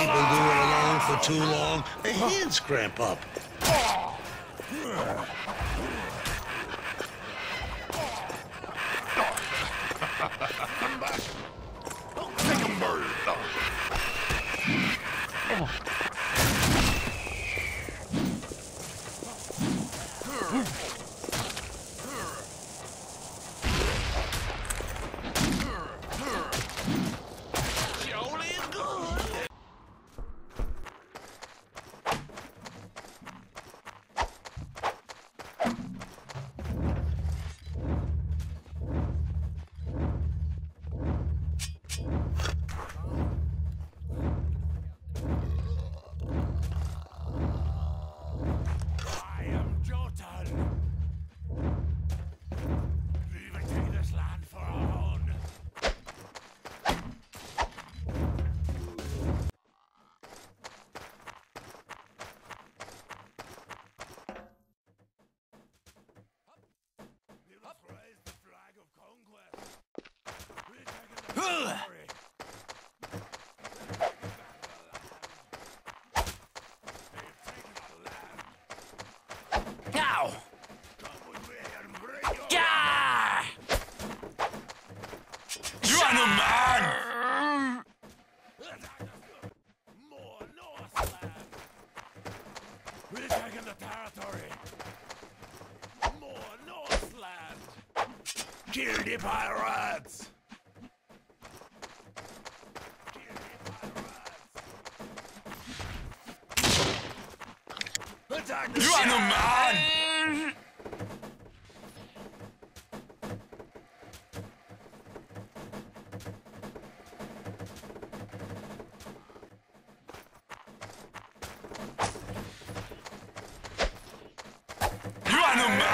people do it alone for too long, their hands cramp up. Take 'em, bird. Ow! Gah! You are no man! More Northland! We're taking the territory! More Northland! Kill the pirates! Kill the pirates! Attack the You are no man! You are no man!